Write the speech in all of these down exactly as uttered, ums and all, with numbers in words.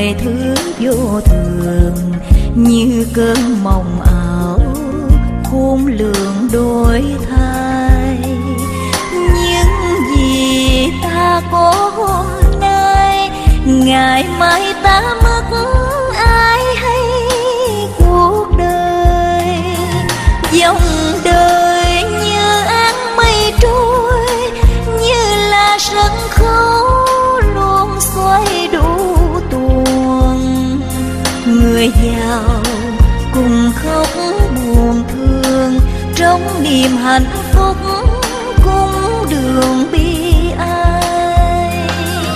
mọi thứ vô thường như cơn mộng ảo, khôn lường đổi thay. Những gì ta có hôm nay, ngày mai ta mất ai hay cuộc đời. Dòng đời như áng mây trôi, như là sân khấu luôn xoay đủ tuồng. Người giàu cùng khóc buồn thương, trong niềm hạnh phúc cung đường bi ai.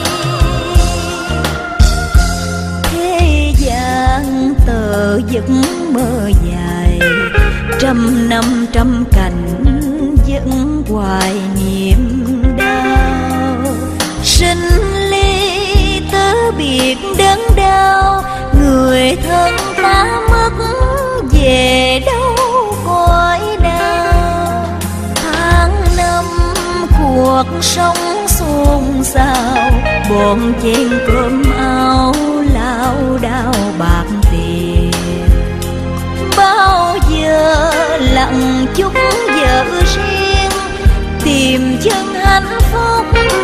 Thế gian tờ giấc mơ dài, trăm năm trăm cảnh vẫn hoài niềm đau. Sinh ly tớ biệt đớn đau, người thân ta mất về đâu cõi nào. Tháng năm cuộc sống xôn xao, bọn chen cơm áo lao đao bạc tiền. Bao giờ lặng chút vợ riêng, tìm chân hạnh phúc